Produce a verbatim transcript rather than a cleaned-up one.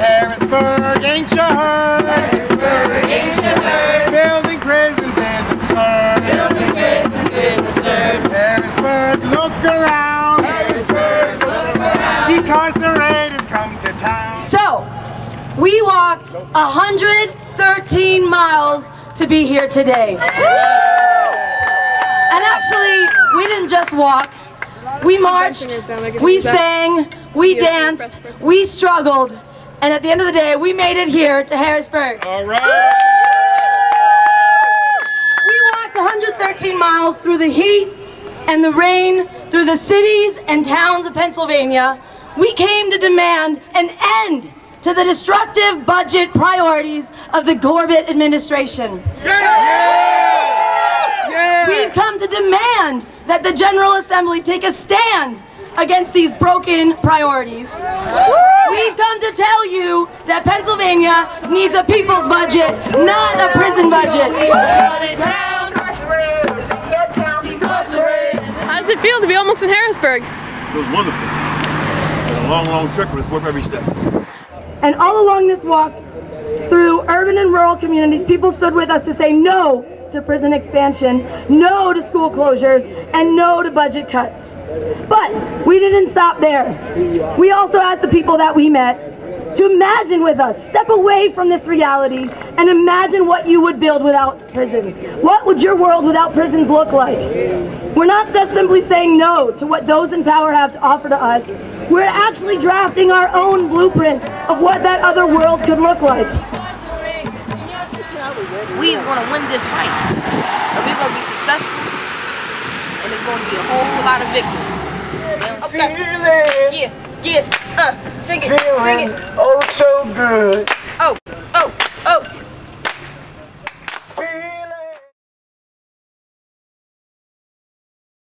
Harrisburg, ain't you heard? Harrisburg, ain't you heard? Building prisons is absurd. Building prisons is absurd. Harrisburg, look around. Harrisburg, look around. Decarcerators come to town. So, we walked one hundred thirteen miles to be here today. And actually, we didn't just walk. We marched, we sang, we danced, we struggled, and at the end of the day, we made it here to Harrisburg. All right. We walked one hundred thirteen miles through the heat and the rain, through the cities and towns of Pennsylvania. We came to demand an end to the destructive budget priorities of the Corbett administration. Yeah! Yeah! We've come to demand that the General Assembly take a stand against these broken priorities. We've come to tell you that Pennsylvania needs a people's budget, not a prison budget. How does it feel to be almost in Harrisburg? It was wonderful. A long, long trip, but it's worth every step. And all along this walk, through urban and rural communities, people stood with us to say no to prison expansion, no to school closures, and no to budget cuts. But we didn't stop there. We also asked the people that we met to imagine with us, step away from this reality, and imagine what you would build without prisons. What would your world without prisons look like? We're not just simply saying no to what those in power have to offer to us. We're actually drafting our own blueprint of what that other world could look like. We is gonna win this fight, and we're gonna be successful, and it's gonna be a whole lot of victory. Okay. Feeling, yeah, yeah, uh, sing it, feeling sing it. Oh, so good.